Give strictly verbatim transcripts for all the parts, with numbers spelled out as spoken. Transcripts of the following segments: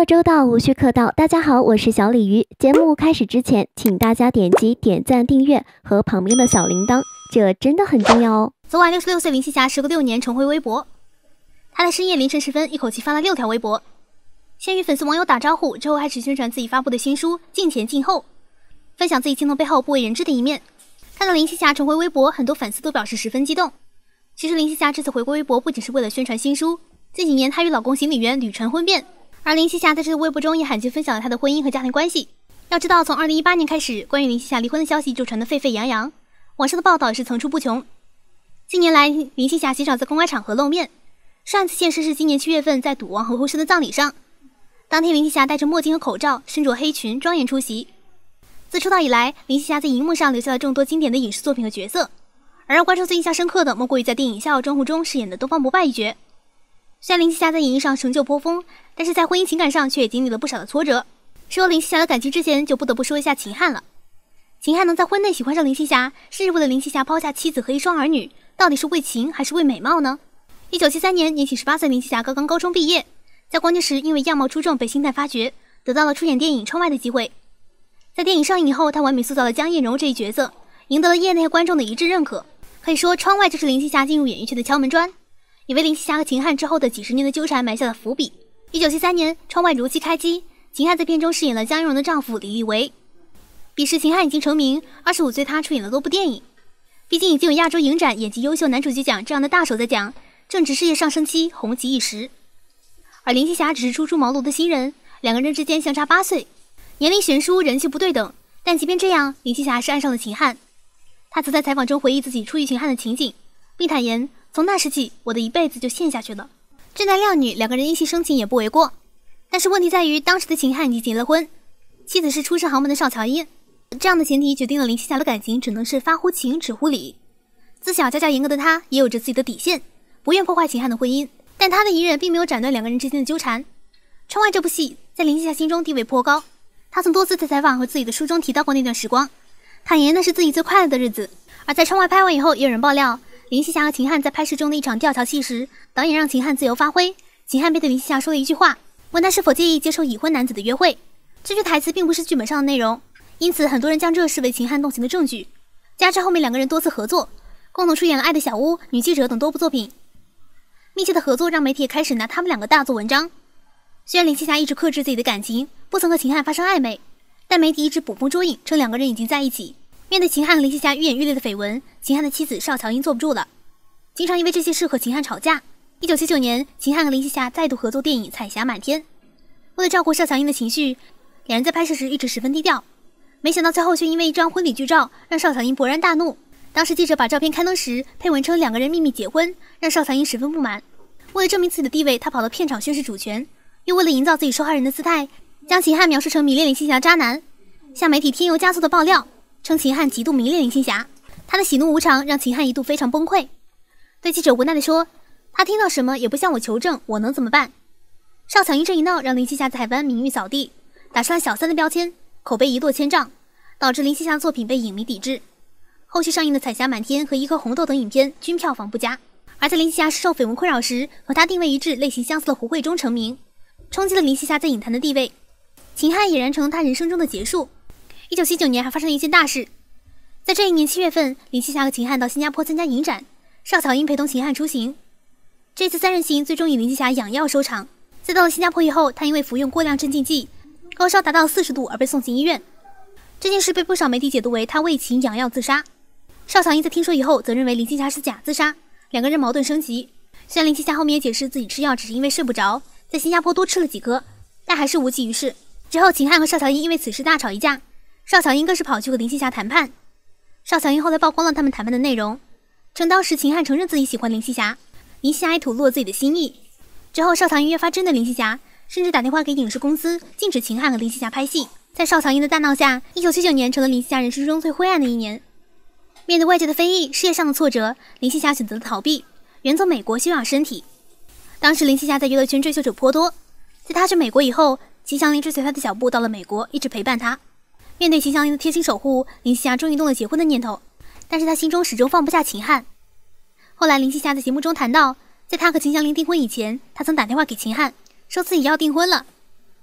周到，无需客套。大家好，我是小鲤鱼。节目开始之前，请大家点击点赞、订阅和旁边的小铃铛，这真的很重要哦。 昨晚六十六岁林青霞时隔六年重回微博，她在深夜凌晨时分一口气发了六条微博，先与粉丝网友打招呼，之后开始宣传自己发布的新书《镜前镜后》，分享自己镜头背后不为人知的一面。看到林青霞重回微博，很多粉丝都表示十分激动。其实林青霞这次回归微博不仅是为了宣传新书，近几年她与老公行李员屡传婚变，而林青霞在这个微博中也罕见分享了她的婚姻和家庭关系。要知道，从二零一八年开始，关于林青霞离婚的消息就传得沸沸扬扬，网上的报道也是层出不穷。近年来，林青霞鲜少在公开场合露面，上一次现身是今年七月份在赌王何鸿燊的葬礼上。当天林青霞戴着墨镜和口罩，身着黑裙，庄严出席。自出道以来，林青霞在荧幕上留下了众多经典的影视作品和角色，而让观众最印象深刻的，莫过于在电影《笑傲江湖》中饰演的东方不败一角。虽然林青霞在演艺上成就颇丰，但是在婚姻情感上却也经历了不少的挫折。说林青霞的感情之前，就不得不说一下秦汉了。秦汉能在婚内喜欢上林青霞，是为了林青霞抛下妻子和一双儿女，到底是为情还是为美貌呢？一九七三年，年仅十八岁林青霞刚刚高中毕业，在关键时因为样貌出众被星探发掘，得到了出演电影《窗外》的机会。在电影上映以后，她完美塑造了江艳柔这一角色，赢得了业内观众的一致认可。可以说，《窗外》就是林青霞进入演艺圈的敲门砖，也为林青霞和秦汉之后的几十年的纠缠埋下了伏笔。一九七三年，《窗外》如期开机，秦汉在片中饰演了江艳柔的丈夫李立维。彼时秦汉已经成名，二十五岁他出演了多部电影，毕竟已经有亚洲影展演技优秀男主角奖这样的大手在奖，正值事业上升期，红极一时。而林青霞只是初出茅庐的新人，两个人之间相差八岁，年龄悬殊，人气不对等。但即便这样，林青霞还是爱上了秦汉。她曾在采访中回忆自己初遇秦汉的情景，并坦言，从那时起，我的一辈子就陷下去了。俊男靓女，两个人一夕生情也不为过。但是问题在于，当时的秦汉已经结了婚，妻子是出身豪门的邵乔英，这样的前提决定了林青霞的感情只能是发乎情，止乎礼。自小家教严格的她，也有着自己的底线，不愿破坏秦汉的婚姻。但她的隐忍并没有斩断两个人之间的纠缠。《窗外》这部戏在林青霞心中地位颇高，她曾多次在采访和自己的书中提到过那段时光，坦言那是自己最快乐的日子。而在《窗外》拍完以后，也有人爆料，林青霞和秦汉在拍摄中的一场吊桥戏时，导演让秦汉自由发挥，秦汉便对林青霞说了一句话，问他是否介意接受已婚男子的约会。这句台词并不是剧本上的内容，因此很多人将这视为秦汉动情的证据。加之后面两个人多次合作，共同出演了《爱的小屋》、《女记者》等多部作品，密切的合作让媒体也开始拿他们两个大做文章。虽然林青霞一直克制自己的感情，不曾和秦汉发生暧昧，但媒体一直捕风捉影，称两个人已经在一起。面对秦汉和林青霞愈演愈烈的绯闻，秦汉的妻子邵乔英坐不住了，经常因为这些事和秦汉吵架。一九七九年，秦汉和林青霞再度合作电影《彩霞满天》。为了照顾邵乔英的情绪，两人在拍摄时一直十分低调。没想到最后却因为一张婚礼剧照，让邵乔英勃然大怒。当时记者把照片刊登时，配文称两个人秘密结婚，让邵乔英十分不满。为了证明自己的地位，他跑到片场宣示主权，又为了营造自己受害人的姿态，将秦汉描述成迷恋林青霞的渣男，向媒体添油加醋的爆料，称秦汉极度迷恋林青霞。他的喜怒无常让秦汉一度非常崩溃，对记者无奈地说，他听到什么也不向我求证，我能怎么办？邵乔英这一闹，让林青霞在台湾名誉扫地，打上了小三的标签，口碑一落千丈，导致林青霞的作品被影迷抵制。后续上映的《彩霞满天》和《一颗红豆》等影片均票房不佳。而在林青霞受绯闻困扰时，和她定位一致、类型相似的胡慧中成名，冲击了林青霞在影坛的地位。秦汉俨然成了她人生中的结束。一九七九年还发生了一件大事，在这一年七月份，林青霞和秦汉到新加坡参加影展，邵乔英陪同秦汉出行。这次三人行最终以林青霞养药收场。在到了新加坡以后，她因为服用过量镇静剂，高烧达到四十度而被送进医院。这件事被不少媒体解读为她为情养药自杀。邵乔英在听说以后，则认为林青霞是假自杀，两个人矛盾升级。虽然林青霞后面也解释自己吃药只是因为睡不着，在新加坡多吃了几颗，但还是无济于事。之后秦汉和邵乔英因为此事大吵一架，邵乔英更是跑去和林青霞谈判。邵乔英后来曝光了他们谈判的内容，称当时秦汉承认自己喜欢林青霞，林青霞也吐露了自己的心意。之后邵乔英越发针对林青霞，甚至打电话给影视公司禁止秦汉和林青霞拍戏。在邵乔英的大闹下，一九七九年成了林青霞人生中最灰暗的一年。面对外界的非议，事业上的挫折，林青霞选择了逃避，远走美国休养身体。当时林青霞在娱乐圈追求者颇多，在她去美国以后，秦祥林追随她的脚步到了美国，一直陪伴她。面对秦祥林的贴心守护，林青霞终于动了结婚的念头，但是她心中始终放不下秦汉。后来林青霞在节目中谈到，在她和秦祥林订婚以前，她曾打电话给秦汉，说自己要订婚了。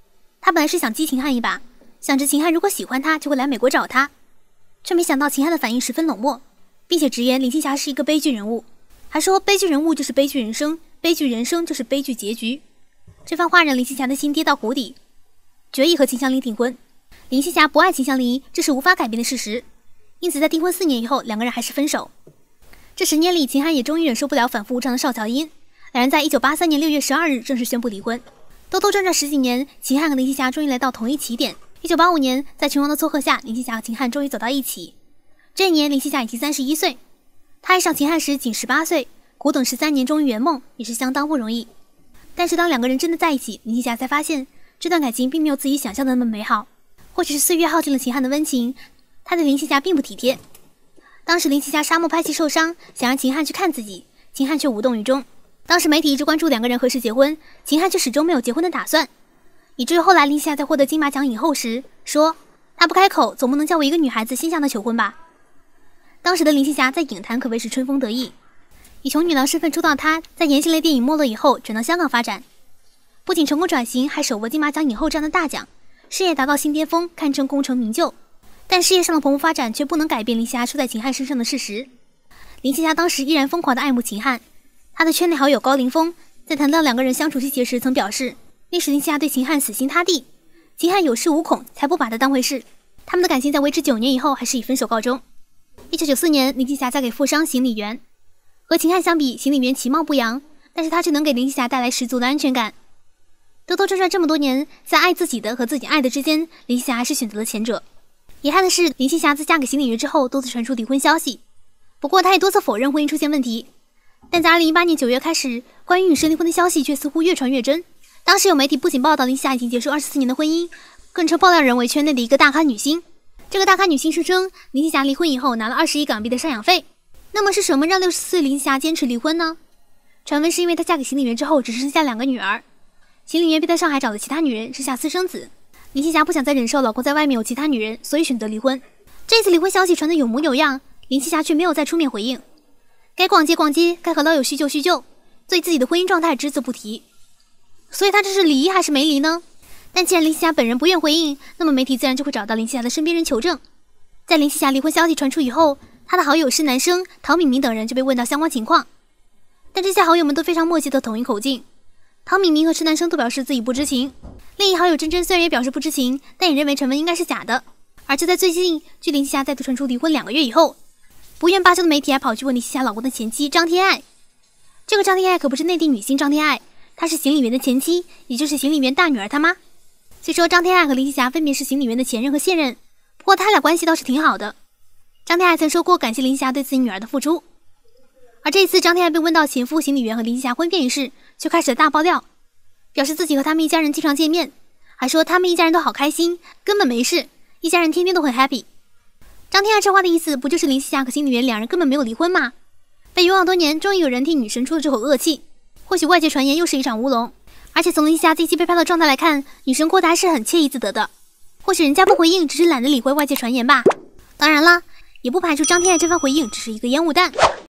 他本来是想激秦汉一把，想着秦汉如果喜欢他，就会来美国找他，却没想到秦汉的反应十分冷漠，并且直言林青霞是一个悲剧人物，还说悲剧人物就是悲剧人生，悲剧人生就是悲剧结局。这番话让林青霞的心跌到谷底，决意和秦祥林订婚。林青霞不爱秦祥林，这是无法改变的事实，因此在订婚四年以后，两个人还是分手。这十年里，秦汉也终于忍受不了反复无常的邵乔英，两人在一九八三年六月十二日正式宣布离婚。兜兜转转十几年，秦汉和林青霞终于来到同一起点。一九八五年，在群王的撮合下，林青霞和秦汉终于走到一起。这一年，林青霞已经三十一岁，她爱上秦汉时仅十八岁，苦等十三年终于圆梦，也是相当不容易。但是当两个人真的在一起，林青霞才发现这段感情并没有自己想象的那么美好。或许是岁月耗尽了秦汉的温情，他对林青霞并不体贴。当时林青霞沙漠拍戏受伤，想让秦汉去看自己，秦汉却无动于衷。当时媒体一直关注两个人何时结婚，秦汉却始终没有结婚的打算，以至于后来林青霞在获得金马奖影后时说，她不开口总不能叫我一个女孩子先向他求婚吧。当时的林青霞在影坛可谓是春风得意，以穷女郎身份出道，她在言情类电影没落以后转到香港发展，不仅成功转型，还手握金马奖影后这样的大奖，事业达到新巅峰，堪称功成名就。但事业上的蓬勃发展却不能改变林青霞输在秦汉身上的事实。林青霞当时依然疯狂的爱慕秦汉，她的圈内好友高凌风在谈到两个人相处细节时曾表示，那时林青霞对秦汉死心塌地，秦汉有恃无恐，才不把她当回事。他们的感情在维持九年以后还是以分手告终。一九九四年，林青霞嫁给富商行李员。和秦汉相比，行李员其貌不扬，但是他却能给林青霞带来十足的安全感。兜兜转转这么多年，在爱自己的和自己爱的之间，林青霞还是选择了前者。遗憾的是，林青霞自嫁给行李员之后，多次传出离婚消息。不过，她也多次否认婚姻出现问题。但在二零一八年九月开始，关于女神离婚的消息却似乎越传越真。当时有媒体不仅报道林青霞已经结束二十四年的婚姻，更称爆料人为圈内的一个大咖女星。这个大咖女星声称，林青霞离婚以后拿了二十亿港币的赡养费。那么是什么让六十四岁林青霞坚持离婚呢？传闻是因为她嫁给行李员之后，只剩下两个女儿。行李员逼在上海找了其他女人，生下私生子。林青霞不想再忍受老公在外面有其他女人，所以选择离婚。这次离婚消息传得有模有样，林青霞却没有再出面回应。该逛街逛街，该和老友叙旧叙旧，对自己的婚姻状态只字不提。所以她这是离还是没离呢？但既然林青霞本人不愿回应，那么媒体自然就会找到林青霞的身边人求证。在林青霞离婚消息传出以后，她的好友施南生、陶敏明等人就被问到相关情况，但这些好友们都非常默契的统一口径。陶敏明和施南生都表示自己不知情，另一好友珍珍虽然也表示不知情，但也认为传闻应该是假的。而就在最近，距林青霞再度传出离婚两个月以后，不愿罢休的媒体还跑去问林青霞老公的前妻张天爱。这个张天爱可不是内地女星张天爱，她是行李员的前妻，也就是行李员大女儿他妈。虽说张天爱和林青霞分别是行李员的前任和现任，不过他俩关系倒是挺好的。张天爱曾说过感谢林青霞对自己女儿的付出。而这一次张天爱被问到前夫行李员和林青霞婚变一事，就开始了大爆料，表示自己和他们一家人经常见面，还说他们一家人都好开心，根本没事，一家人天天都很 happy。 张天爱这话的意思不就是林青霞和行李员两人根本没有离婚吗？被冤枉多年，终于有人替女神出了这口恶气。或许外界传言又是一场乌龙，而且从林青霞近期被拍的状态来看，女神过得还是很惬意自得的。或许人家不回应只是懒得理会外界传言吧。当然了，也不排除张天爱这番回应只是一个烟雾弹。